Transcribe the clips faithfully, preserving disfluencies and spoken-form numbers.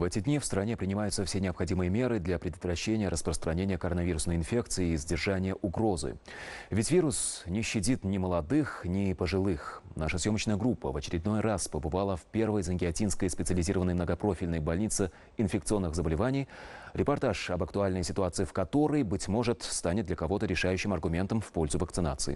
В эти дни в стране принимаются все необходимые меры для предотвращения распространения коронавирусной инфекции и сдержания угрозы. Ведь вирус не щадит ни молодых, ни пожилых. Наша съемочная группа в очередной раз побывала в первой Зангиатинской специализированной многопрофильной больнице инфекционных заболеваний. Репортаж об актуальной ситуации в которой, быть может, станет для кого-то решающим аргументом в пользу вакцинации.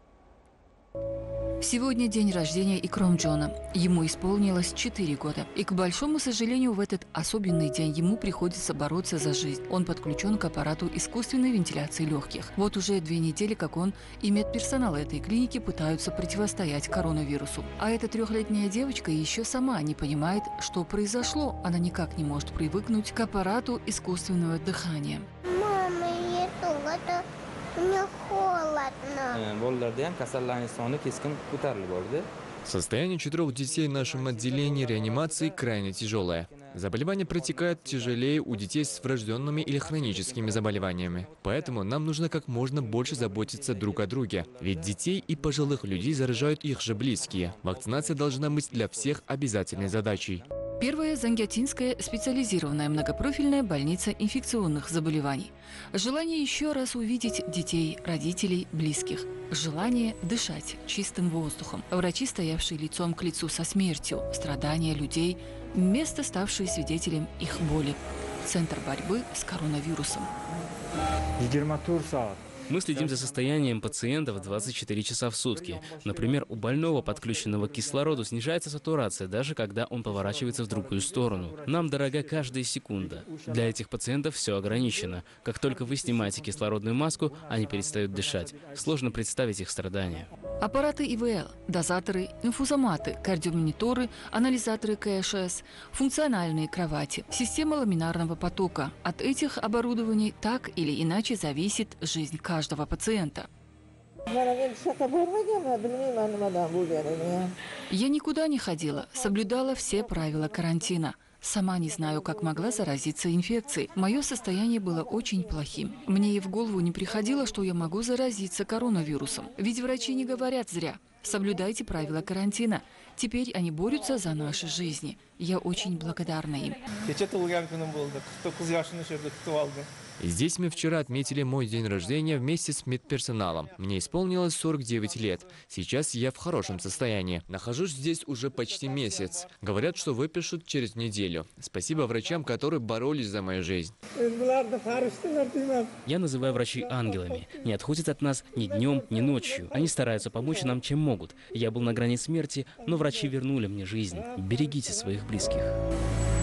Сегодня день рождения Икром Джона. Ему исполнилось четыре года. И, к большому сожалению, в этот особенный день ему приходится бороться за жизнь. Он подключен к аппарату искусственной вентиляции легких. Вот уже две недели, как он и медперсонал этой клиники пытаются противостоять коронавирусу. А эта трехлетняя девочка еще сама не понимает, что произошло. Она никак не может привыкнуть к аппарату искусственного дыхания. Мама, я это... Мне холодно. Состояние четырех детей в нашем отделении реанимации крайне тяжелое. Заболевание протекает тяжелее у детей с врожденными или хроническими заболеваниями. Поэтому нам нужно как можно больше заботиться друг о друге. Ведь детей и пожилых людей заражают их же близкие. Вакцинация должна быть для всех обязательной задачей. Первая Зангиатинская специализированная многопрофильная больница инфекционных заболеваний. Желание еще раз увидеть детей, родителей, близких. Желание дышать чистым воздухом. Врачи, стоявшие лицом к лицу со смертью, страдания людей, место, ставшее свидетелем их боли. Центр борьбы с коронавирусом. Мы следим за состоянием пациентов двадцать четыре часа в сутки. Например, у больного, подключенного к кислороду, снижается сатурация, даже когда он поворачивается в другую сторону. Нам дорога каждая секунда. Для этих пациентов все ограничено. Как только вы снимаете кислородную маску, они перестают дышать. Сложно представить их страдания. Аппараты И В Л, дозаторы, инфузоматы, кардиомониторы, анализаторы К Ш С, функциональные кровати, система ламинарного потока. От этих оборудований так или иначе зависит жизнь каждого пациента. Я никуда не ходила, соблюдала все правила карантина. Сама не знаю, как могла заразиться инфекцией. Мое состояние было очень плохим. Мне и в голову не приходило, что я могу заразиться коронавирусом. Ведь врачи не говорят зря. Соблюдайте правила карантина. Теперь они борются за наши жизни. Я очень благодарна им. Здесь мы вчера отметили мой день рождения вместе с медперсоналом. Мне исполнилось сорок девять лет. Сейчас я в хорошем состоянии. Нахожусь здесь уже почти месяц. Говорят, что выпишут через неделю. Спасибо врачам, которые боролись за мою жизнь. Я называю врачей ангелами. Не отходят от нас ни днем, ни ночью. Они стараются помочь нам, чем могут. Я был на грани смерти, но врачи вернули мне жизнь. Берегите своих близких.